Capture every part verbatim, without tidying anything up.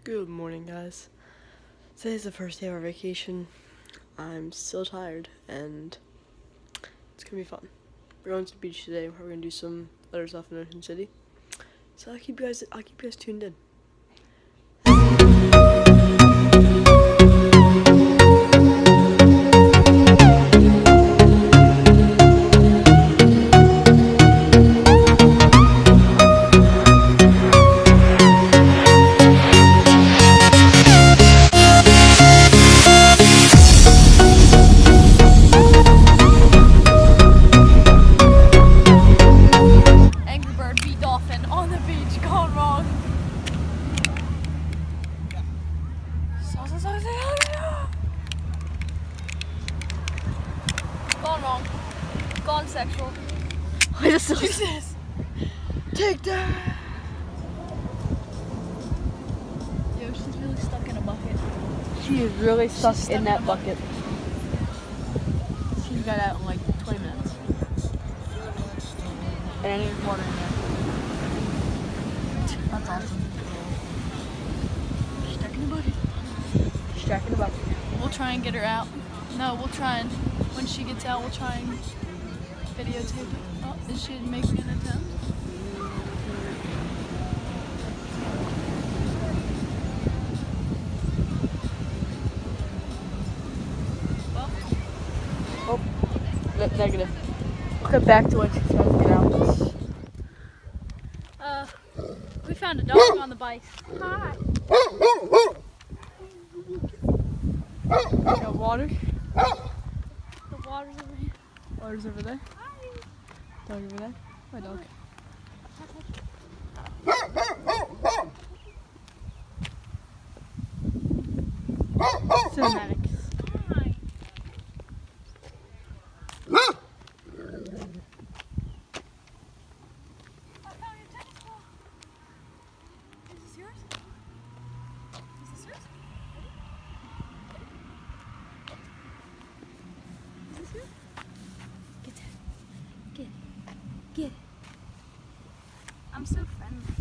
Good morning, guys. Today's the first day of our vacation. I'm still tired, and it's gonna be fun. We're going to the beach today. We're gonna do some other stuff in Ocean City. So I'll keep you guys. I'll keep you guys tuned in. On the beach, gone wrong. Gone wrong. Gone sexual. I just Jesus. Take that. Yo, she's really stuck in a bucket. She is really stuck, stuck in in that a bucket. She got out in like twenty minutes. And there's water in there. That's awesome. Stuck in the bucket. Stuck in the bucket. We'll try and get her out. No, we'll try and, when she gets out, we'll try and videotape it. Oh, is she making an attempt? Well. Oh, ne- negative. We'll get back to when she tries to get out. Uh, we found a dog on the bike. Hi. Got water. The water's over here. Water's over there. Hi. Dog over there. My dog. Cinematics. Hi. I found your tennis ball. Is this yours? Is this yours? Is this yours? Get that. Get it. Get it. I'm so friendly.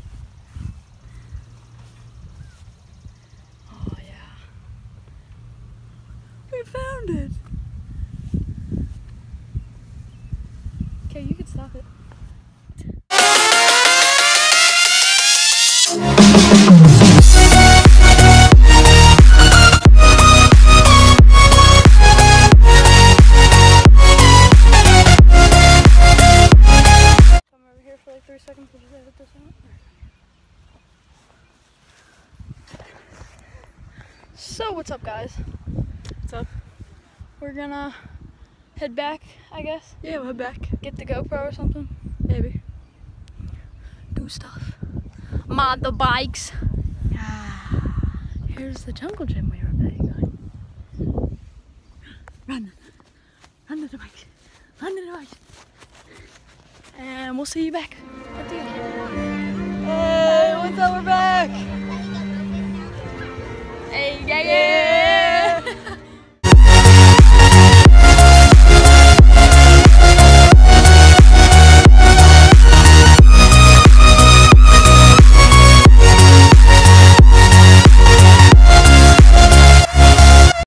Oh yeah. We found it. Okay, you can stop it. Come over here for like three seconds. We'll just edit this out. So what's up, guys? What's up? We're gonna head back, I guess. Yeah, we'll head back. Get the GoPro or something. Maybe. Do stuff. Mod the bikes. Here's the jungle gym we were playing on. Run. Run to the bike. Run to the bike. And we'll see you back at the end. Hey, what's up? We're back. Hey, yeah, yeah.